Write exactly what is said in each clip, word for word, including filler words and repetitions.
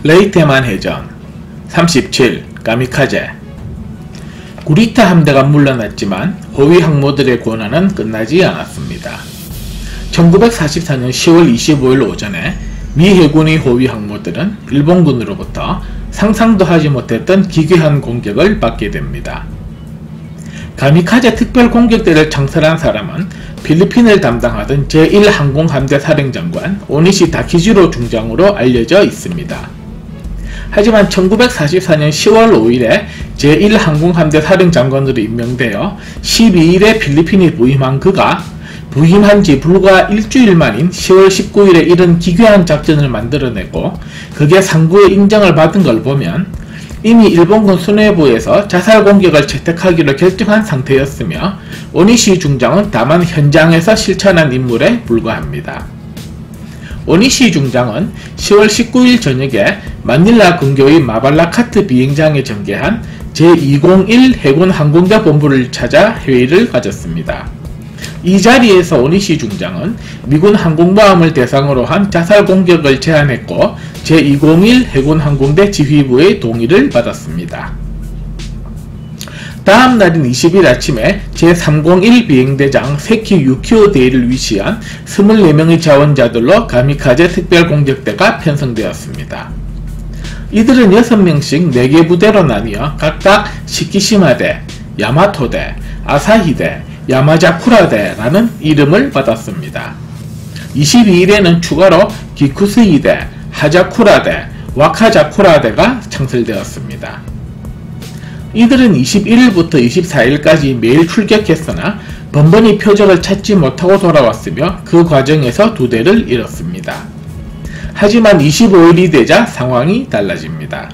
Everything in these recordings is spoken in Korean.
레이테만 해전 삼십칠. 가미카제. 구리타 함대가 물러났지만 호위 항모들의 고난은 끝나지 않았습니다. 천구백사십사년 시월 이십오일 오전에 미 해군의 호위 항모들은 일본군으로부터 상상도 하지 못했던 기괴한 공격을 받게 됩니다. 가미카제 특별 공격대를 창설한 사람은 필리핀을 담당하던 제일 항공함대 사령장관 오니시 다키지로 중장으로 알려져 있습니다. 하지만 천구백사십사년 시월 오일에 제일 항공함대 사령장관으로 임명되어 십이일에 필리핀이 부임한 그가 부임한 지 불과 일주일 만인 시월 십구일에 이런 기괴한 작전을 만들어내고 그게 상부의 인정을 받은 걸 보면 이미 일본군 수뇌부에서 자살 공격을 채택하기로 결정한 상태였으며 오니시 중장은 다만 현장에서 실천한 임무에 불과합니다. 오니시 중장은 시월 십구일 저녁에 마닐라 근교의 마발라카트 비행장에 전개한 제이공일 해군 항공대 본부를 찾아 회의를 가졌습니다. 이 자리에서 오니시 중장은 미군 항공모함을 대상으로 한 자살 공격을 제안했고 제이공일 해군 항공대 지휘부의 동의를 받았습니다. 다음 날인 이십일 아침에 제삼공일 비행대장 세키 유키오 대위를 위시한 이십사 명의 자원자들로 가미카제 특별공격대가 편성되었습니다. 이들은 여섯 명씩 네 개 부대로 나뉘어 각각 시키시마대, 야마토대, 아사히대, 야마자쿠라대라는 이름을 받았습니다. 이십이일에는 추가로 기쿠스이대, 하자쿠라대, 와카자쿠라대가 창설되었습니다. 이들은 이십일일부터 이십사일까지 매일 출격했으나 번번이 표적을 찾지 못하고 돌아왔으며 그 과정에서 두 대를 잃었습니다. 하지만 이십오일이 되자 상황이 달라집니다.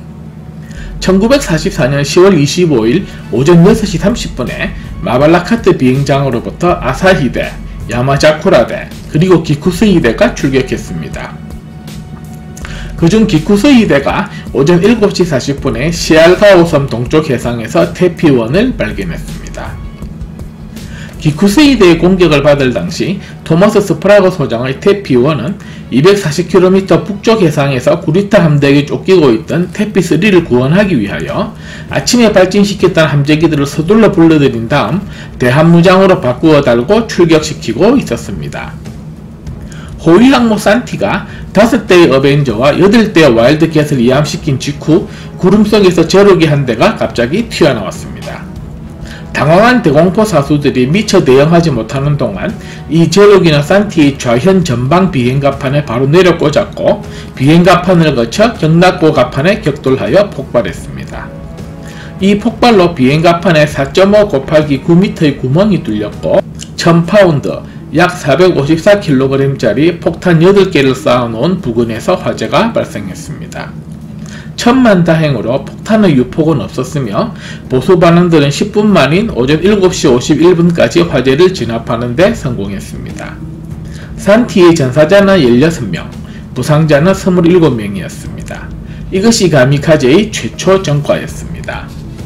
천구백사십사년 시월 이십오일 오전 여섯시 삼십분에 마발라카트 비행장으로부터 아사히대, 야마자쿠라대, 그리고 기쿠스이대가 출격했습니다. 그중 기쿠스이대가 오전 일곱시 사십분에 시알가오섬 동쪽 해상에서 테피원을 발견했습니다. 기쿠스이대의 공격을 받을 당시 토머스 스프라거 소장의 테피원은 이백사십 킬로미터 북쪽 해상에서 구리타 함대에게 쫓기고 있던 테피삼을 구원하기 위하여 아침에 발진시켰던 함재기들을 서둘러 불러들인 다음 대함무장으로 바꾸어 달고 출격시키고 있었습니다. 호위 항모 산티가 다섯 대의 어벤져와 여덟 대의 와일드캣을 이함시킨 직후 구름 속에서 제로기 한 대가 갑자기 튀어나왔습니다. 당황한 대공포 사수들이 미처 대응하지 못하는 동안 이 제로기는 산티의 좌현 전방 비행갑판에 바로 내려 꽂았고 비행갑판을 거쳐 경락고 갑판에 격돌하여 폭발했습니다. 이 폭발로 비행갑판에 사 점 오 곱하기 구 미터의 구멍이 뚫렸고 천 파운드 약 사백오십사 킬로그램짜리 폭탄 여덟 개를 쌓아놓은 부근에서 화재가 발생했습니다. 천만다행으로 폭탄의 유폭은 없었으며 보수 반원들은 십분 만인 오전 일곱시 오십일분까지 화재를 진압하는 데 성공했습니다. 산티의 전사자는 열여섯 명, 부상자는 이십칠 명이었습니다. 이것이 가미카제의 최초 전과였습니다.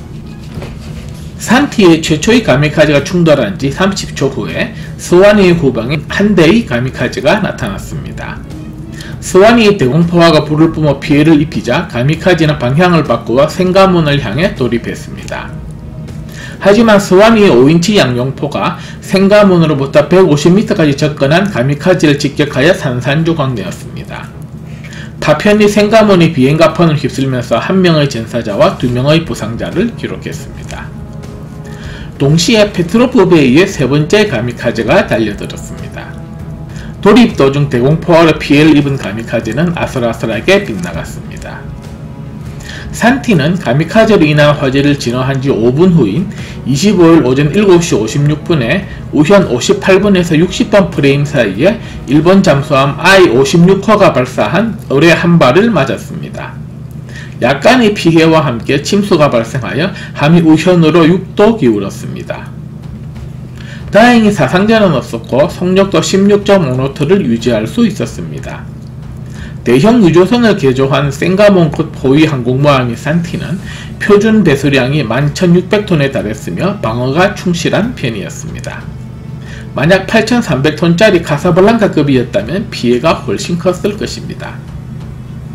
산티의 최초의 가미카제가 충돌한 지 삼십초 후에 스와니의 후방에 한 대의 가미카제가 나타났습니다. 스와니의 대공포화가 불을 뿜어 피해를 입히자 가미카제는 방향을 바꾸어 생가문을 향해 돌입했습니다. 하지만 스와니의 오인치 양용포가 생가문으로부터 백오십 미터까지 접근한 가미카제를 직격하여 산산조각내었습니다. 파편이 생가문의 비행갑판을 휩쓸면서 한 명의 전사자와 두 명의 부상자를 기록했습니다. 동시에 페트로프베이의 세 번째 가미카제가 달려들었습니다. 돌입 도중 대공포화로 피해를 입은 가미카제는 아슬아슬하게 빗나갔습니다. 산티는 가미카제로 인한 화재를 진화한 지 오분 후인 이십오일 오전 일곱시 오십육분에 우현 오십팔분에서 육십번 프레임 사이에 일본 잠수함 아이 오십육호가 발사한 어뢰 한 발을 맞았습니다. 약간의 피해와 함께 침수가 발생하여 함이 우현으로 육도 기울었습니다. 다행히 사상자는 없었고 속력도 십육 점 오 노트를 유지할 수 있었습니다. 대형 유조선을 개조한 생가몬급 호위 항공모함인 산티는 표준 배수량이 만 천육백 톤에 달했으며 방어가 충실한 편이었습니다. 만약 팔천삼백 톤짜리 카사블랑카급이었다면 피해가 훨씬 컸을 것입니다.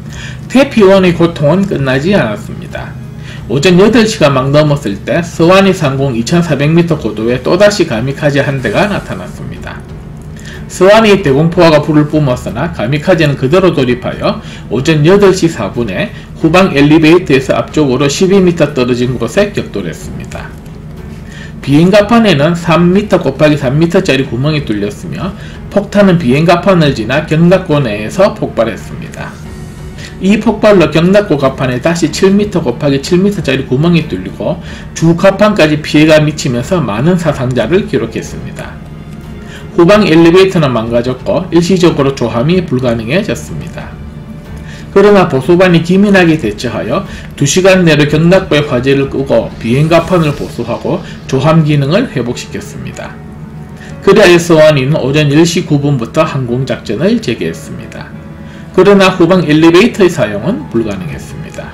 태피원의 고통은 끝나지 않았습니다. 오전 여덟 시가 막 넘었을 때 스와니 상공 이천사백 미터 고도에 또다시 가미카제 한 대가 나타났습니다. 스와니 대공포화가 불을 뿜었으나 가미카제는 그대로 돌입하여 오전 여덟 시 사 분에 후방 엘리베이터에서 앞쪽으로 십이 미터 떨어진 곳에 격돌했습니다. 비행갑판에는 삼 미터 곱하기 삼 미터짜리 구멍이 뚫렸으며 폭탄은 비행갑판을 지나 경납고 내에서 폭발했습니다. 이 폭발로 경납고 갑판에 다시 칠 미터 곱하기 칠 미터짜리 구멍이 뚫리고 주 갑판까지 피해가 미치면서 많은 사상자를 기록했습니다. 후방 엘리베이터는 망가졌고 일시적으로 조함이 불가능해졌습니다. 그러나 보수반이 기민하게 대처하여 두 시간 내로 경납고의 화재를 끄고 비행갑판을 보수하고 조함 기능을 회복시켰습니다. 그리하여 스와니는 오전 열 시 구 분부터 항공작전을 재개했습니다. 그러나 후방 엘리베이터의 사용은 불가능했습니다.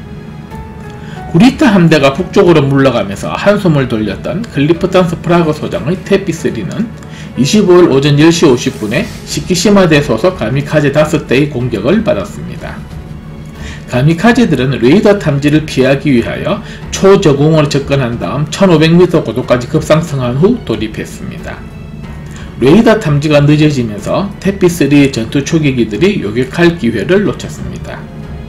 구리타 함대가 북쪽으로 물러가면서 한숨을 돌렸던 클리프턴 스프라그 소장의 테피 쓰리는 이십오 일 오전 열 시 오십 분에 시키시마대 소속 가미카제 다섯 대의 공격을 받았습니다. 가미카제들은 레이더 탐지를 피하기 위하여 초저공으로 접근한 다음 천오백 미터 고도까지 급상승한 후 돌입했습니다. 레이더 탐지가 늦어지면서 테피 쓰리의 전투 초계기들이 요격할 기회를 놓쳤습니다.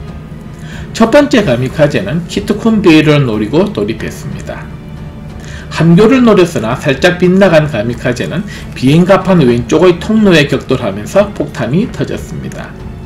첫 번째 가미카제는 키트쿤베이를 노리고 돌입했습니다. 함교를 노렸으나 살짝 빗나간 가미카제는 비행갑판 왼쪽의 통로에 격돌하면서 폭탄이 터졌습니다.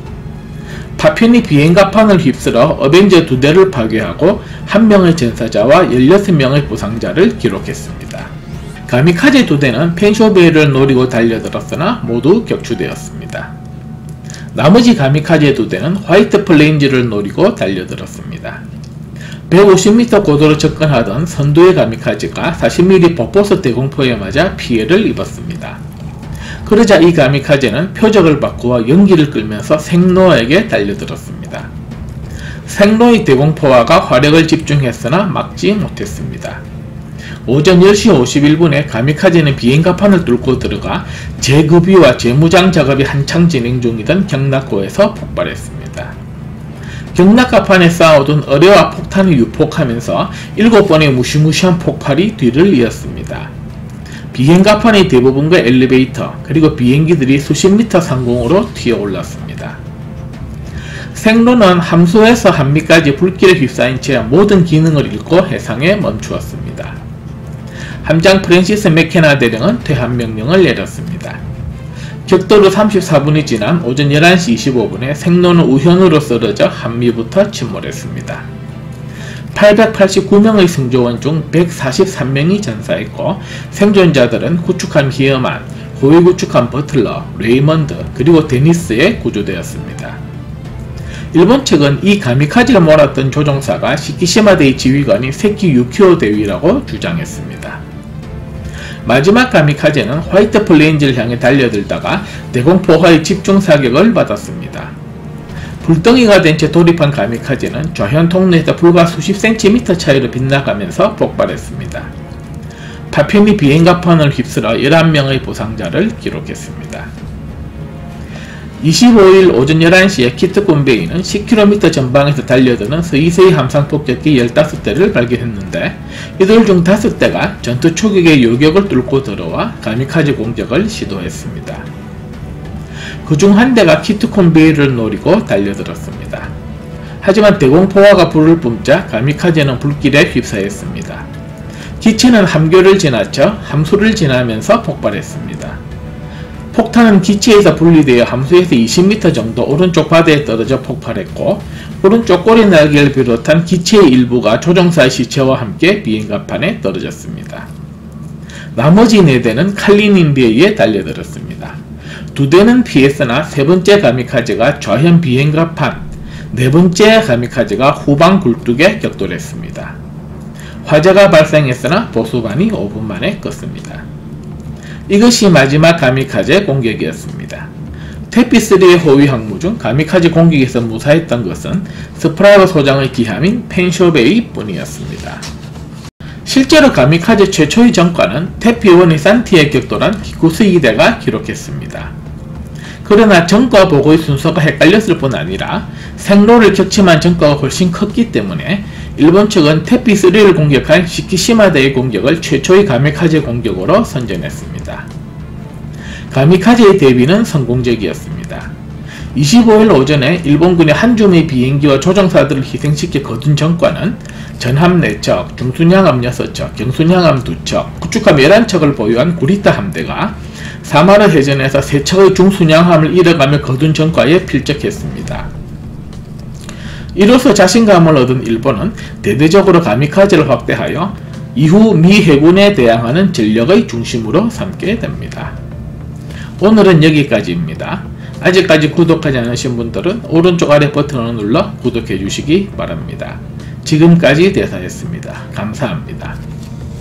파편이 비행갑판을 휩쓸어 어벤져 두 대를 파괴하고 한 명의 전사자와 열여섯 명의 부상자를 기록했습니다. 가미카제 두 대는 펜쇼베이를 노리고 달려들었으나 모두 격추되었습니다. 나머지 가미카제 두 대는 화이트 플레인즈를 노리고 달려들었습니다. 백오십 미터 고도로 접근하던 선두의 가미카제가 사십 밀리미터 보포스 대공포에 맞아 피해를 입었습니다. 그러자 이 가미카제는 표적을 바꾸어 연기를 끌면서 생로에게 달려들었습니다. 생로의 대공포화가 화력을 집중했으나 막지 못했습니다. 오전 열 시 오십일 분에 가미카제는 비행갑판을 뚫고 들어가 재급유와 재무장 작업이 한창 진행 중이던 경납고에서 폭발했습니다. 경납갑판에 쌓아둔 어뢰와 폭탄이 유폭하면서 일곱 번의 무시무시한 폭발이 뒤를 이었습니다. 비행갑판의 대부분과 엘리베이터 그리고 비행기들이 수십 미터 상공으로 튀어올랐습니다. 생로는 함소에서 한미까지 불길에 휩싸인 채 모든 기능을 잃고 해상에 멈추었습니다. 함장 프랜시스 맥케나 대령은 퇴항 명령을 내렸습니다. 격돌 후 삼십사 분이 지난 오전 열한 시 이십오 분에 생로는 우현으로 쓰러져 한미부터 침몰했습니다. 팔백팔십구 명의 승조원 중 백사십삼 명이 전사했고 생존자들은 구축함 히어만, 호위 구축함 버틀러, 레이먼드, 그리고 데니스에 구조되었습니다. 일본 측은 이 가미카제를 몰았던 조종사가 시키시마대의 지휘관인 세키 유키오 대위라고 주장했습니다. 마지막 가미카제는 화이트 플레인즈를 향해 달려들다가 대공포화의 집중사격을 받았습니다. 불덩이가 된 채 돌입한 가미카제는 좌현 통로에서 불과 수십 센티미터 차이로 빗나가면서 폭발했습니다. 파편이 비행갑판을 휩쓸어 열한 명의 부상자를 기록했습니다. 이십오 일 오전 열한 시에 키트쿤베이는 십 킬로미터 전방에서 달려드는 스이스이 함상 폭격기 십오 대를 발견했는데 이들 중 다섯 대가 전투 초격의 요격을 뚫고 들어와 가미카제 공격을 시도했습니다. 그중 한 대가 키트쿤베이를 노리고 달려들었습니다. 하지만 대공포화가 불을 뿜자 가미카제는 불길에 휩싸였습니다. 기체는 함교를 지나쳐 함수를 지나면서 폭발했습니다. 폭탄은 기체에서 분리되어 함수에서 이십 미터 정도 오른쪽 바다에 떨어져 폭발했고 오른쪽 꼬리 날개를 비롯한 기체의 일부가 조종사의 시체와 함께 비행갑판에 떨어졌습니다. 나머지 네 대는 칼리닌베이에 달려들었습니다. 두 대는 피했으나 세 번째 가미카제가 좌현 비행갑판, 네 번째 가미카제가 후방 굴뚝에 격돌했습니다. 화재가 발생했으나 보수반이 오 분 만에 껐습니다. 이것이 마지막 가미카제 공격이었습니다. 테피 쓰리의 호위 항모 중 가미카제 공격에서 무사했던 것은 스프라그 소장의 기함인 펜쇼베이 뿐이었습니다. 실제로 가미카제 최초의 전과는 테피 원의 산티에 격돌한 기쿠스 이 대가 기록했습니다. 그러나 전과 보고의 순서가 헷갈렸을 뿐 아니라 생로를 격침한 전과가 훨씬 컸기 때문에 일본 측은 테피쓰리를 공격한 시키시마대의 공격을 최초의 가미카제 공격으로 선전했습니다. 가미카제의 대비는 성공적이었습니다. 이십오일 오전에 일본군의 한 줌의 비행기와 조종사들을 희생시켜 거둔 전과는 전함 네 척, 중순양함 여섯 척, 경순양함 두 척, 구축함 열한 척을 보유한 구리타 함대가 사마르 해전에서 세 척의 중순양함을 잃어가며 거둔 전과에 필적했습니다. 이로써 자신감을 얻은 일본은 대대적으로 가미카제를 확대하여 이후 미 해군에 대항하는 전력의 중심으로 삼게 됩니다. 오늘은 여기까지입니다. 아직까지 구독하지 않으신 분들은 오른쪽 아래 버튼을 눌러 구독해 주시기 바랍니다. 지금까지 대사였습니다. 감사합니다.